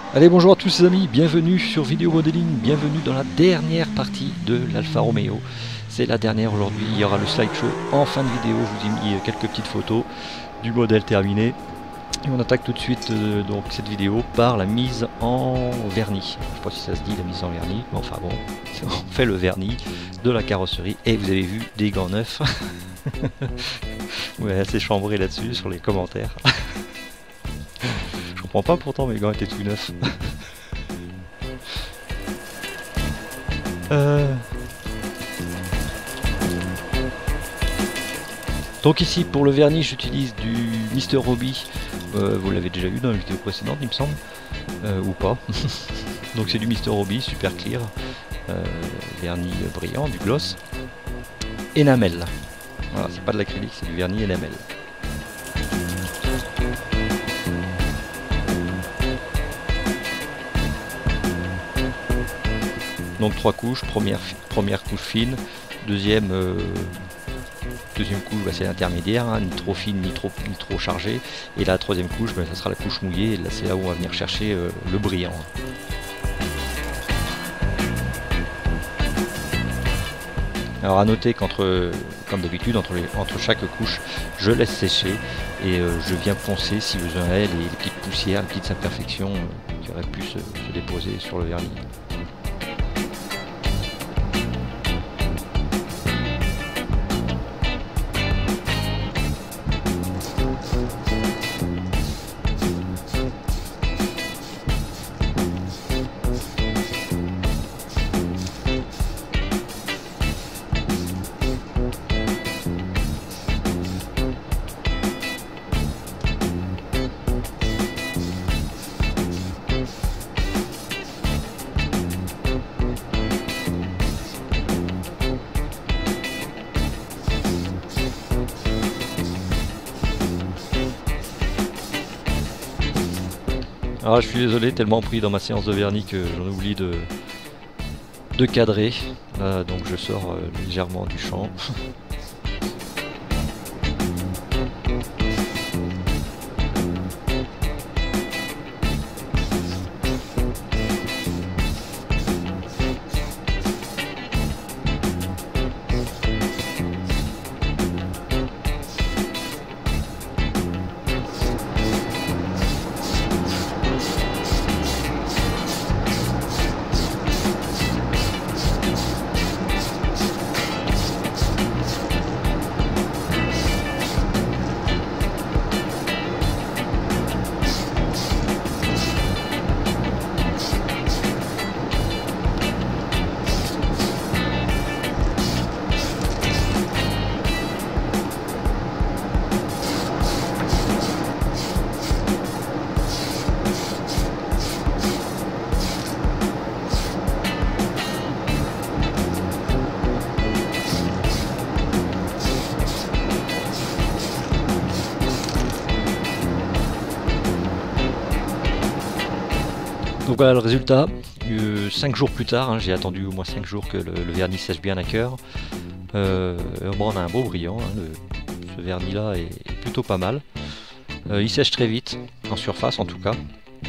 Allez, bonjour à tous les amis, bienvenue sur Vidéo Modeling, bienvenue dans la dernière partie de l'Alfa Romeo. C'est la dernière aujourd'hui, il y aura le slideshow en fin de vidéo, je vous ai mis quelques petites photos du modèle terminé. Et on attaque tout de suite donc cette vidéo par la mise en vernis. Je ne sais pas si ça se dit la mise en vernis, mais enfin bon, on fait le vernis de la carrosserie et vous avez vu des gants neufs. Ouais, assez chambré là-dessus sur les commentaires. Je comprends pas, pourtant mes gants étaient tout neufs. Donc ici pour le vernis j'utilise du Mr. Hobby, vous l'avez déjà vu dans la vidéo précédente il me semble, ou pas. Donc c'est du Mr. Hobby, super clear, vernis brillant, du gloss, enamel. Voilà, c'est pas de l'acrylique, c'est du vernis enamel. Donc 3 couches, première couche fine, deuxième couche, bah, c'est l'intermédiaire, hein, ni trop fine ni trop chargée, et la troisième couche, bah, ça sera la couche mouillée, et là c'est là où on va venir chercher le brillant. Alors à noter qu'entre, comme d'habitude, entre chaque couche, je laisse sécher et je viens poncer si besoin est les petites poussières, les petites imperfections qui auraient pu se déposer sur le vernis. Alors je suis désolé, tellement pris dans ma séance de vernis que j'en oublie de cadrer, donc je sors légèrement du champ. Donc voilà le résultat, 5 jours plus tard, hein, j'ai attendu au moins 5 jours que le vernis sèche bien à cœur. Bon, on a un beau brillant, hein, ce vernis là est plutôt pas mal. Il sèche très vite, en surface en tout cas.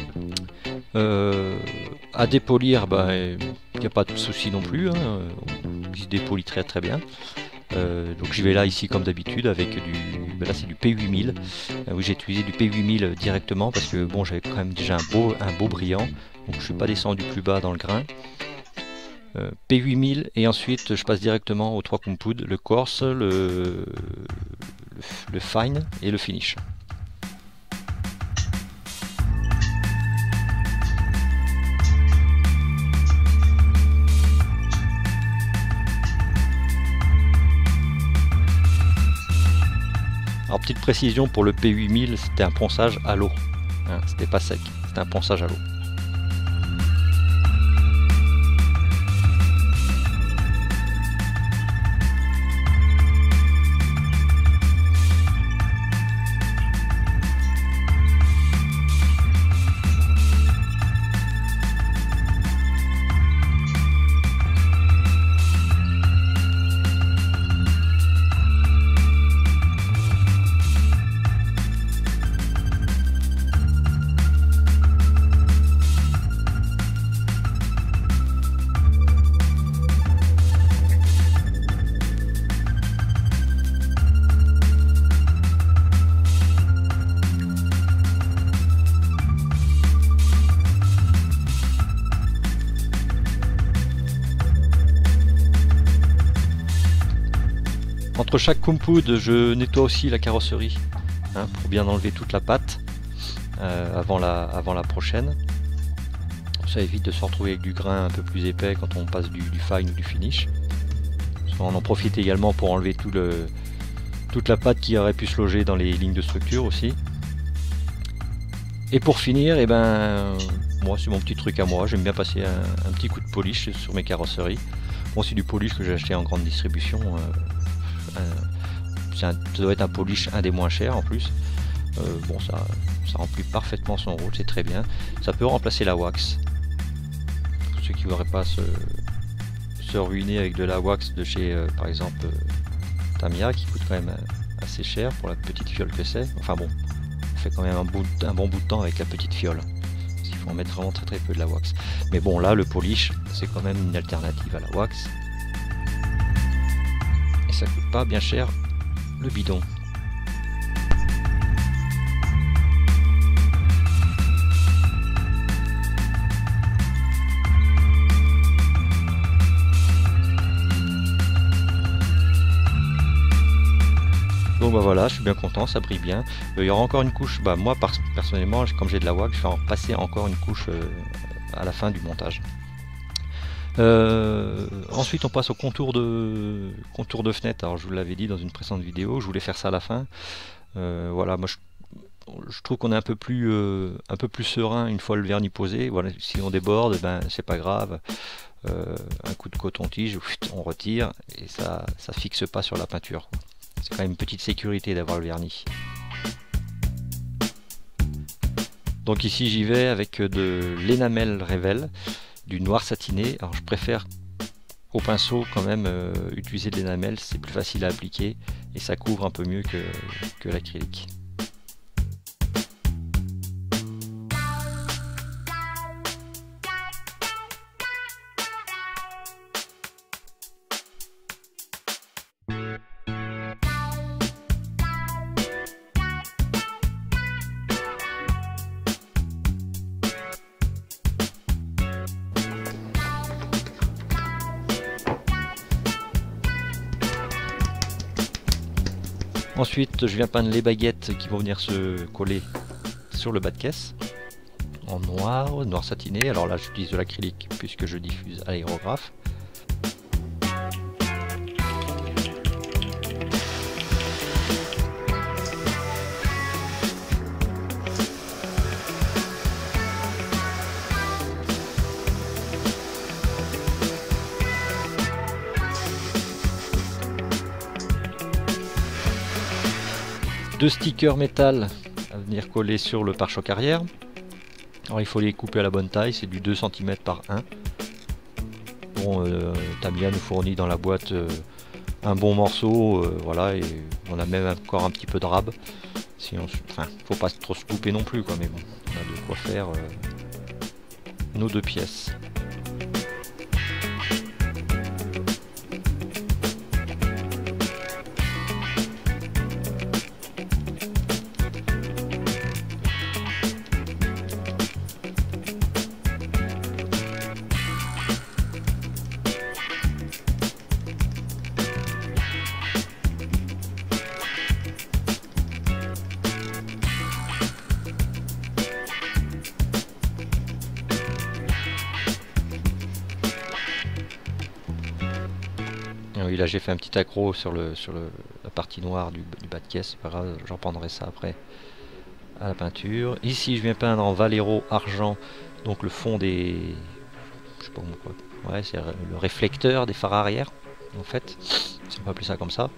À dépolir, il n'y a pas de souci non plus, hein, il se dépolit très très bien. Donc j'y vais là ici comme d'habitude avec là c'est du P8000. Oui, j'ai utilisé du P8000 directement parce que bon, j'avais quand même déjà un beau brillant, donc je suis pas descendu plus bas dans le grain. P8000 et ensuite je passe directement aux 3 compounds, le coarse, le fine et le finish. Alors petite précision pour le P8000, c'était un ponçage à l'eau, hein, c'était pas sec, c'était un ponçage à l'eau. Entre chaque compound, je nettoie aussi la carrosserie, hein, pour bien enlever toute la pâte avant la prochaine. Ça évite de se retrouver avec du grain un peu plus épais quand on passe du fine ou du finish. On en profite également pour enlever toute la pâte qui aurait pu se loger dans les lignes de structure aussi. Et pour finir, eh ben, moi c'est mon petit truc à moi, j'aime bien passer un petit coup de polish sur mes carrosseries. Bon, c'est du polish que j'ai acheté en grande distribution. Ça doit être un polish un des moins chers en plus. Bon, ça remplit parfaitement son rôle, c'est très bien. Ça peut remplacer la wax. Pour ceux qui ne voudraient pas se ruiner avec de la wax de chez, par exemple, Tamiya, qui coûte quand même assez cher pour la petite fiole que c'est. Enfin bon, on fait quand même un bon bout de temps avec la petite fiole. Il faut en mettre vraiment très peu de la wax. Mais bon, là, le polish, c'est quand même une alternative à la wax. Et ça coûte pas bien cher le bidon. Donc bah voilà, je suis bien content, ça brille bien. Il y aura encore une couche, bah moi personnellement, comme j'ai de la wax, je vais en passer encore une couche à la fin du montage. Ensuite on passe au contour de fenêtre. Alors je vous l'avais dit dans une précédente vidéo, je voulais faire ça à la fin. Voilà, moi je trouve qu'on est un peu plus serein une fois le vernis posé. Voilà, si on déborde, ben c'est pas grave. Un coup de coton-tige, on retire et ça fixe pas sur la peinture, quoi. C'est quand même une petite sécurité d'avoir le vernis. Donc ici j'y vais avec de l'énamel Revell, du noir satiné. Alors je préfère au pinceau quand même utiliser de l'énamel, c'est plus facile à appliquer et ça couvre un peu mieux que l'acrylique. Ensuite, je viens peindre les baguettes qui vont venir se coller sur le bas de caisse en noir satiné. Alors là, j'utilise de l'acrylique puisque je diffuse à l'aérographe. Deux stickers métal à venir coller sur le pare-choc arrière. Alors il faut les couper à la bonne taille, c'est du 2 cm par 1. Bon, Tamiya nous fournit dans la boîte un bon morceau, voilà, et on a même encore un petit peu de rab. Enfin, faut pas trop se couper non plus, quoi, mais bon, on a de quoi faire nos deux pièces. Oui, là j'ai fait un petit accro sur la partie noire du bas de caisse, c'est pas grave, j'en reprendrai ça après à la peinture. Ici je viens peindre en Valero argent, donc le fond des... je sais pas quoi. Ouais, c'est le réflecteur des phares arrière, en fait, si on peut appeler ça comme ça.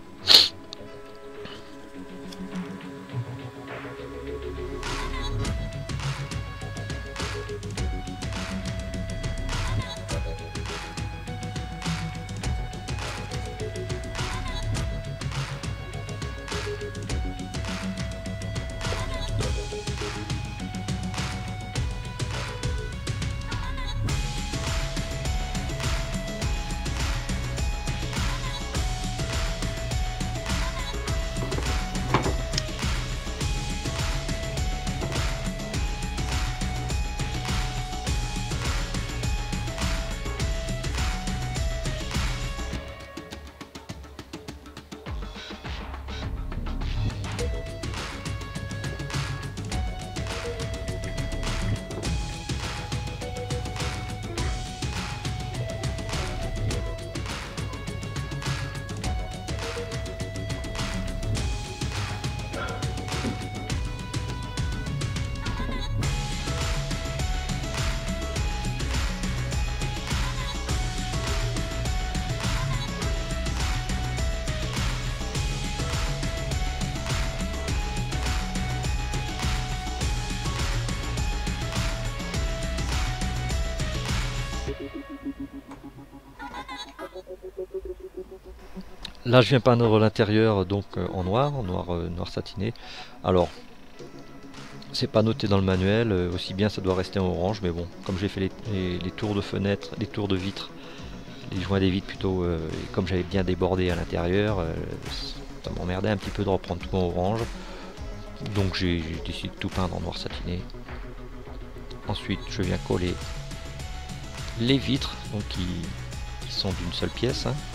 Là je viens peindre l'intérieur donc en noir, noir satiné. Alors c'est pas noté dans le manuel, aussi bien ça doit rester en orange, mais bon, comme j'ai fait les tours de fenêtres, les tours de vitres, les joints des vitres plutôt, et comme j'avais bien débordé à l'intérieur, ça m'emmerdait un petit peu de reprendre tout en orange. Donc j'ai décidé de tout peindre en noir satiné. Ensuite je viens coller les vitres donc qui sont d'une seule pièce. Hein.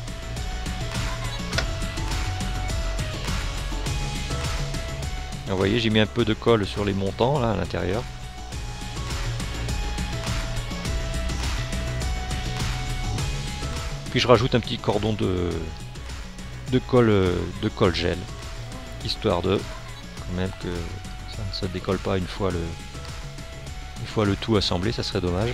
Vous voyez, j'ai mis un peu de colle sur les montants là à l'intérieur. Puis je rajoute un petit cordon de colle gel, histoire de quand même que ça ne se décolle pas une fois le tout assemblé, ça serait dommage.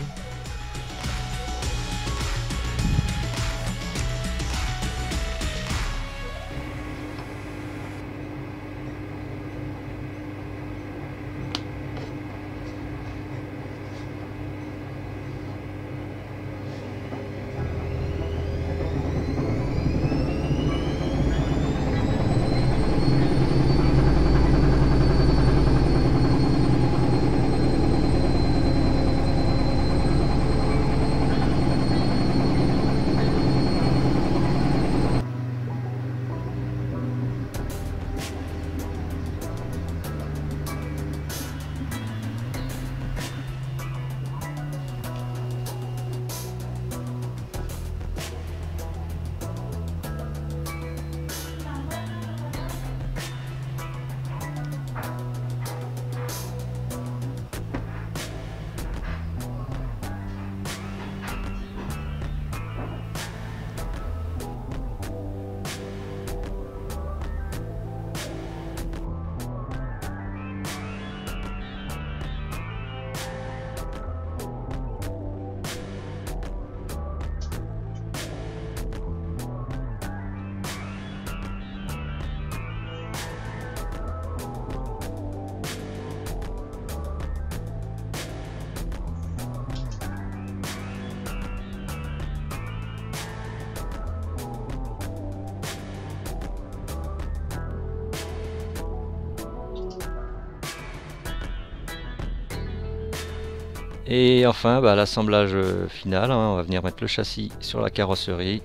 Et enfin l'assemblage final, hein, on va venir mettre le châssis sur la carrosserie.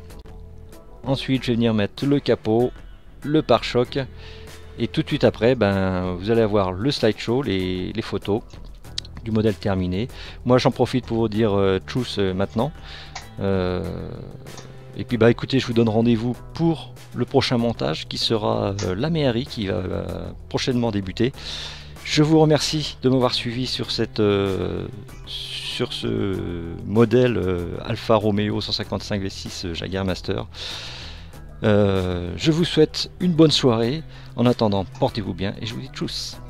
Ensuite je vais venir mettre le capot, le pare-choc. Et tout de suite après, vous allez avoir le slideshow, les photos du modèle terminé. Moi j'en profite pour vous dire tchuss maintenant. Et puis écoutez, je vous donne rendez-vous pour le prochain montage qui sera la mairie qui va prochainement débuter. Je vous remercie de m'avoir suivi sur ce modèle Alfa Romeo 155 V6 Jaguar Master. Je vous souhaite une bonne soirée. En attendant, portez-vous bien et je vous dis tchuss.